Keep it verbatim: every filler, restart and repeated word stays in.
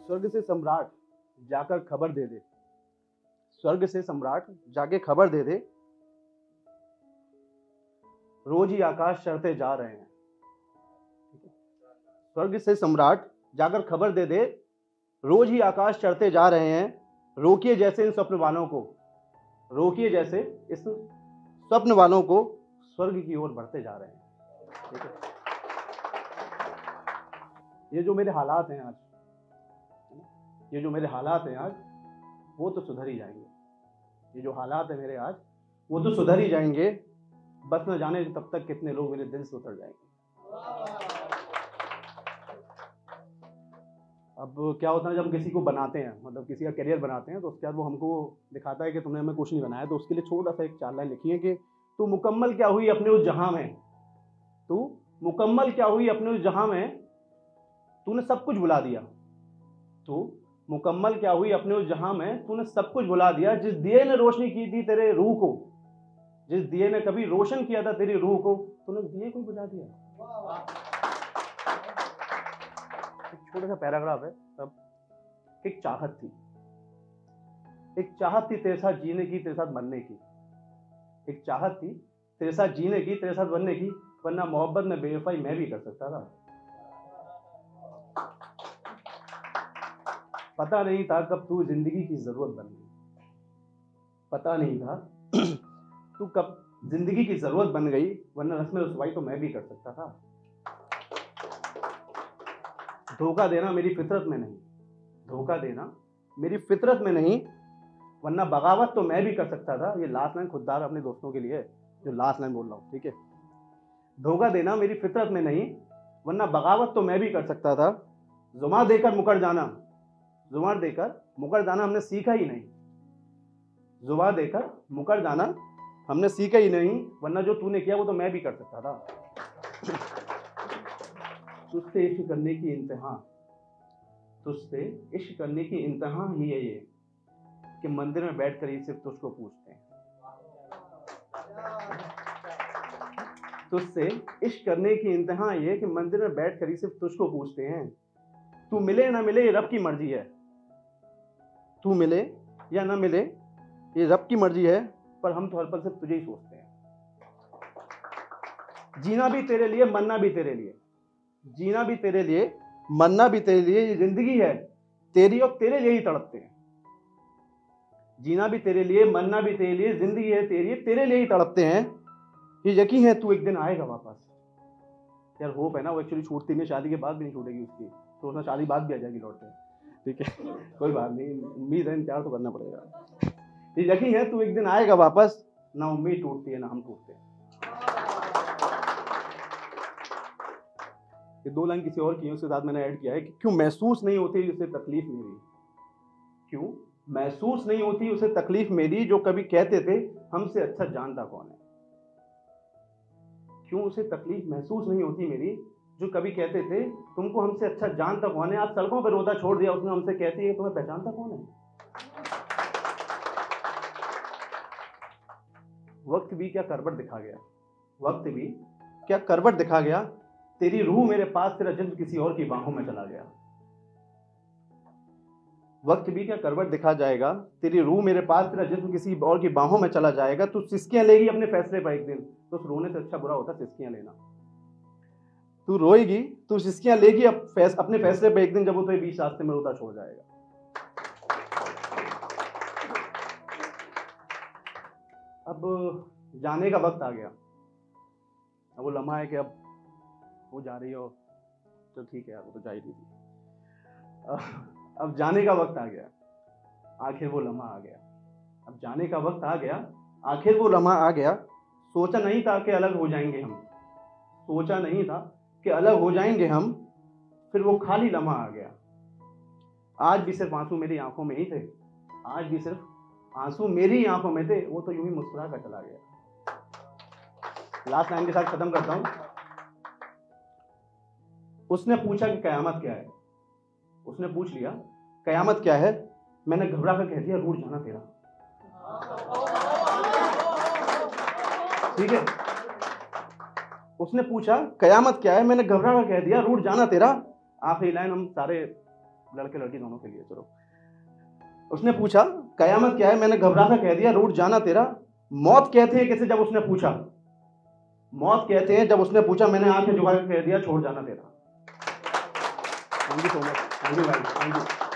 स्वर्ग से सम्राट जाकर खबर दे दे, स्वर्ग से सम्राट जाके खबर दे दे, रोज ही आकाश चढ़ते जा रहे हैं। स्वर्ग से सम्राट जाकर खबर दे दे, रोज ही आकाश चढ़ते जा रहे हैं। रोकिए जैसे इन स्वप्न वालों को, रोकिए जैसे इस स्वप्न वालों को, स्वर्ग की ओर बढ़ते जा रहे हैं। ठीक है, ये जो मेरे हालात हैं आज, ये जो मेरे हालात हैं आज, वो तो सुधर ही जाएंगे। ये जो हालात हैं मेरे आज, वो तो सुधर ही जाएंगे। बस न जाने तब तक कितने लोग मेरे दिल से उतर जाएंगे। अब क्या होता है जब किसी को बनाते हैं, मतलब किसी का करियर बनाते हैं, तो उसके बाद वो हमको दिखाता है कि तुमने हमें कुछ नहीं बनाया, तो उसके लिए छोटा सा एक चार लाइन लिखी है कि तू मुकम्मल क्या हुई अपने उस जहां में, तू मुकम्मल क्या हुई अपने उस जहां में, तूने सब कुछ भुला दिया। तू मुकम्मल क्या हुई अपने उस जहां में, तूने सब कुछ भुला दिया। जिस दिए ने रोशनी की थी तेरे रूह को, जिस दिए ने कभी रोशन किया था तेरी रूह को, तूने दिए को बुझा दिया। एक छोटा सा पैराग्राफ है तब। एक चाहत थी, एक चाहत थी तेरे साथ जीने की, तेरे साथ बनने की। एक चाहत थी तेरे साथ जीने की, तेरे साथ बनने की, वरना मोहब्बत में बेवफाई मैं भी कर सकता था। पता नहीं था कब तू जिंदगी की जरूरत बन गई, पता नहीं था तू कब जिंदगी की जरूरत बन गई, वरना रस्म रुसवाई तो मैं भी कर सकता था। धोखा देना मेरी फितरत में नहीं, धोखा देना मेरी फितरत में नहीं, वरना बगावत तो मैं भी कर सकता था। ये लास्ट लाइन खुददार अपने दोस्तों के लिए, जो लास्ट लाइन बोल रहा हूँ, ठीक है। धोखा देना मेरी फितरत में नहीं, वरना बगावत तो मैं भी कर सकता था। जुमा देकर मुकर जाना, जुमा देकर मुकर जाना हमने सीखा ही नहीं, जुमा देकर मुकर जाना हमने सीखा ही नहीं, वरना जो तूने किया वो तो मैं भी कर सकता था। तुझसे इश्क करने की इंतहा, तुझसे इश्क करने की इंतहा ही है ये कि मंदिर में बैठकर ही सिर्फ तुझको पूछते हैं। तुझसे इश्क करने की इंतहा ये कि मंदिर में बैठकर ही सिर्फ तुझको पूछते हैं। तू मिले ना मिले ये रब की मर्जी है, तू मिले या ना मिले ये रब की मर्जी है, पर हम तो हर पल सिर्फ तुझे ही सोचते हैं। जीना भी तेरे लिए, मरना भी तेरे लिए, जीना भी तेरे लिए, मरना भी तेरे लिए। ये जिंदगी है तेरी और तेरे लिए ही तड़पते हैं। जीना भी तेरे लिए, मरना भी तेरे लिए, जिंदगी है तेरी, तेरे लिए ही तड़पते हैं। ये यकीन है तू एक दिन आएगा वापस। यार होप है ना, वो एक्चुअली छूटती नहीं, शादी के बाद भी नहीं छूटेगी उसकी, तो उसने शादी बाद भी आ जाएगी लौट के, ठीक है। कोई बात नहीं, उम्मीद है, इंतजार तो करना पड़ेगा। ये यकीन है तू एक दिन आएगा वापस। ना उम्मीद टूटती है ना हम टूटते हैं। ये दो लाइन किसी और की, उसके साथ मैंने ऐड किया है कि क्यों महसूस नहीं होती उसे तकलीफ मेरी, क्यों महसूस नहीं होती उसे तकलीफ मेरी, जो कभी कहते थे हमसे अच्छा जानता कौन है। क्यों उसे तकलीफ महसूस नहीं होती मेरी, जो कभी कहते थे तुमको हमसे अच्छा जानता कौन है। आज सड़कों पर रोता छोड़ दिया उसने, हमसे कहती है तुम्हें पहचानता कौन है। वक्त भी क्या करवट दिखा गया, वक्त भी क्या करवट दिखा गया, तेरी रूह मेरे पास, तेरा जिस्म किसी और की बाहों में चला गया। वक्त भी क्या करवट दिखा जाएगा, तेरी रूह मेरे पास, तेरा जिस्म किसी और की बाहों में चला जाएगा। तू सिसकियां लेगी अपने फैसले पर एक दिन, तो उस रोने से अच्छा बुरा होता सिसकियां लेना। तू रोएगी, तू सिसकियां लेगी अप फैस, अपने फैसले पर एक दिन, जब वो तो बीच रास्ते में रोता छोड़ जाएगा। अब जाने का वक्त आ गया, अब वो लम्हा है कि अब वो जा रही हो, तो ठीक है यार, वो तो जा ही रही थी। अब जाने का वक्त आ गया, आखिर वो लम्हा आ गया। अब जाने का वक्त आ गया, आखिर वो लम्हा आ गया। सोचा नहीं था कि अलग हो जाएंगे हम, सोचा नहीं था कि अलग हो जाएंगे हम, फिर वो खाली लम्हा आ गया। आज भी सिर्फ आंसू मेरी आंखों में ही थे, आज भी सिर्फ आंसू मेरी आंखों में थे, वो तो यूं ही मुस्कुरा कर चला गया। लास्ट लाइन के साथ खत्म करता हूं। उसने पूछा कि कयामत क्या है, उसने पूछ लिया कयामत क्या है, मैंने घबरा कर कह दिया रूठ जाना तेरा। ठीक है, उसने पूछा कयामत क्या है, मैंने घबरा कर कह दिया रूठ जाना तेरा। आखिरी लाइन हम सारे लड़के लड़की दोनों के लिए। चलो, उसने पूछा कयामत क्या है? मैंने घबरा कर कह दिया रूठ जाना तेरा। मौत कहते हैं कैसे? जब उसने पूछा, मौत कहते हैं जब उसने पूछा, मैंने आंखें झुका कर कह दिया छोड़ जाना तेरा। Thank you so much, thank you guys, thank you.